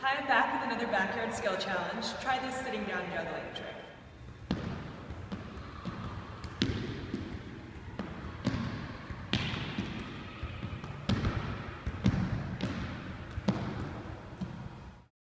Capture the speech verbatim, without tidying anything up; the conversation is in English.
Hi, I'm back with another backyard skill challenge. Try this sitting down juggling trick.